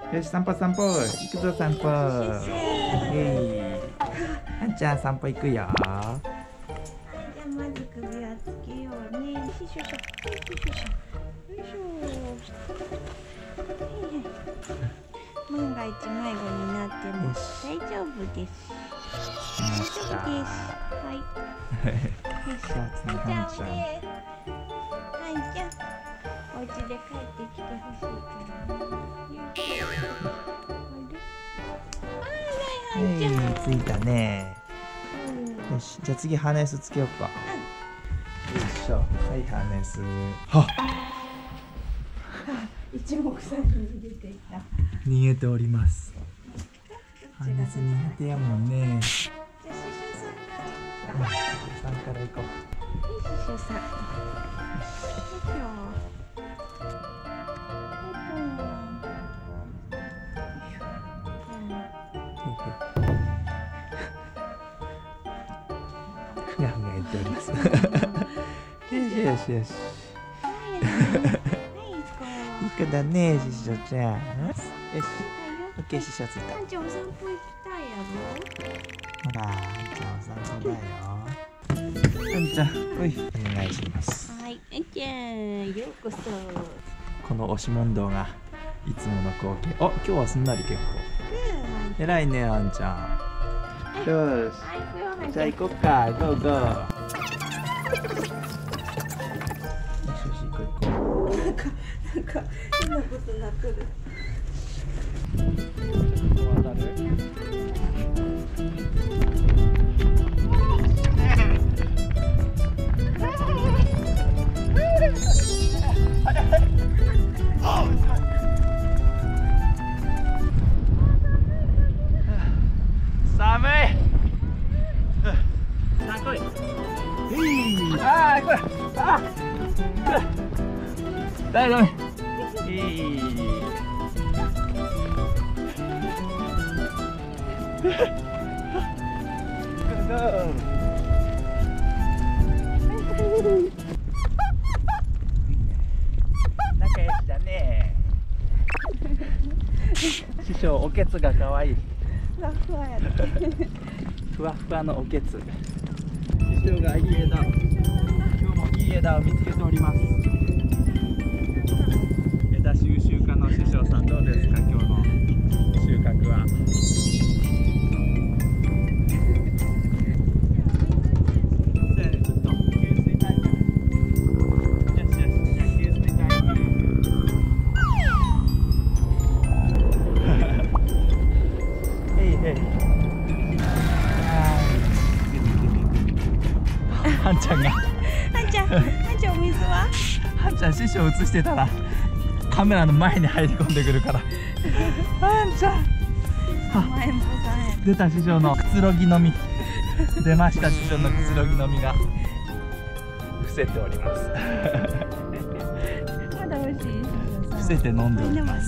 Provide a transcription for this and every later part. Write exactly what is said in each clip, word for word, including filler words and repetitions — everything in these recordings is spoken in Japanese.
よし、散歩散歩行くぞ散歩。えい、あんちゃん散歩行くよ。 じゃあまず首輪つけようね。よいしょしょ、よいしょしょ、よいしょ。万が一迷子になっても大丈夫です。大丈夫です。はい。 じゃあ次はんちゃん。 はい、じゃあお家で帰ってきてほしいからね。 はい、着いたね。よし、じゃあ次ハーネスつけようか。よいしょ、はい、ハーネス。はっ。 一目散に出ていた。 逃げております。ハーネス苦手やもんね。 じゃあ師匠さんが。 師匠さんから行こう。 師匠さん。よいしょ。 ふがふが言っております。よしよしよし。いい子だね、師匠ちゃん。よし、オッケー、師匠ついた。 あんちゃんお散歩行きたいやほら、あんちゃんお散歩だよ。あんちゃん、おい、お願いします。 ろ。はい、あんちゃん、ようこそ。 この押し問答がいつもの光景。あ、今日はすんなり結構。えらいね、あんちゃん。よし。じゃあ行こっか、ゴーゴー。よしよし、行こう行こう。 なんか、なんか、変なことなっとる。 ここ渡る？寒い。さあ来い。ああ、これ。ああ。大丈夫。いい。仲良しだね。師匠、おけつが可愛い。 ふわふわやね。 ふわふわのおけつ。師匠がいい枝。今日もいい枝を見つけております。枝収集家の師匠さん、どうですか、今日の収穫は。はんちゃんがはんちゃん、はんちゃんお水は？ はんちゃん師匠映してたらカメラの前に入り込んでくるから。はんちゃん。 前もさん。 出た師匠のくつろぎ飲み。出ました師匠のくつろぎ飲みが伏せております。 まだ美味しい。 伏せて飲んでおります。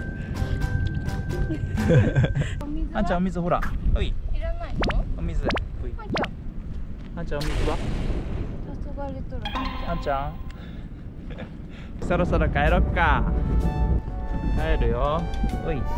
はんちゃんお水ほら。おい。 いらないの？ お水。はんちゃん。はんちゃんお水は？ 黄昏れとる。 はんちゃん。そろそろ帰ろっか。帰るよ。おい。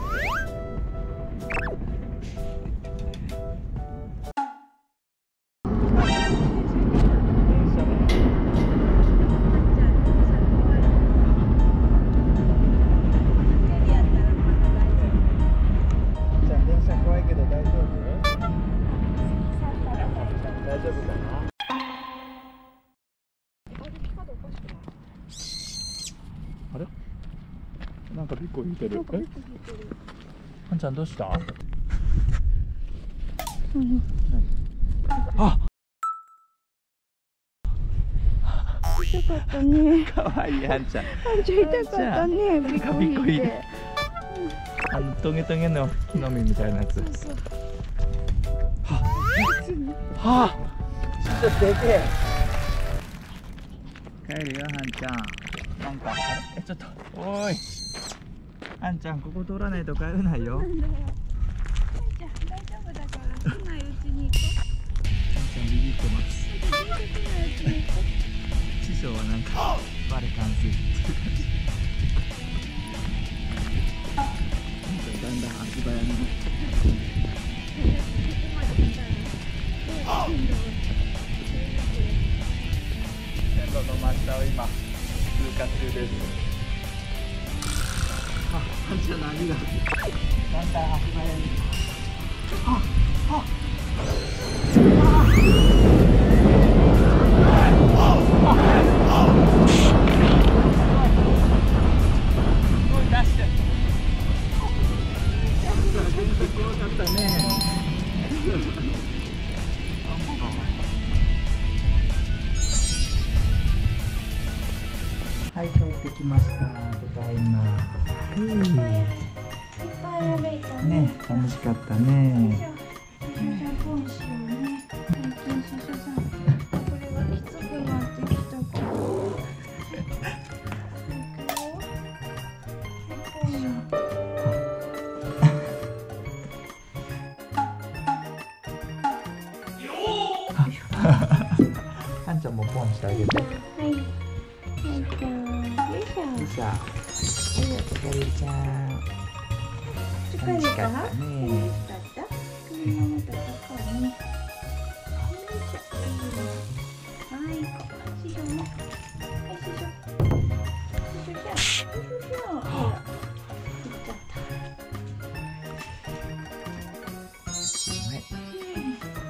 あれ？なんかビコ引いてる。え？はんちゃんどうした？ うん、 あ！ 痛かったね。 かわいいはんちゃん。 はんちゃん痛かったね。 ビコビコ引いて。あのトゲトゲの木の実みたいなやつ。はあ。はあ。ちょっとでけえ。帰るよはんちゃん。なんかあれ？えちょっとおーい。はんちゃんここ通らないと帰れないよ。はんちゃん大丈夫だから来ないうちに行こう。 はんちゃんビビってます。師匠はなんかバレ完成っていう感じ。 足早に。線路の真下を今通過中です。あ、あんちゃんの網がだんだん足早に。あ、あ、すごいダッシュ。よかったね。はい、帰ってきました。ただいま。 いっぱい歩いたね。 ね、楽しかったね。 ポンしようね。最近シャシャさん、これがきつくなってきたから。 はんちゃんもポンしてあげて。 はい。はいちゃん、よいしょ。 よいしょ。ひかりちゃん。 疲れた？ 楽しかったね。 楽しかった？車も高いね。よいしょ。はい、師匠ね。はい、師匠。師匠じゃん。師匠じゃん。ほら、行っちゃった。 はい。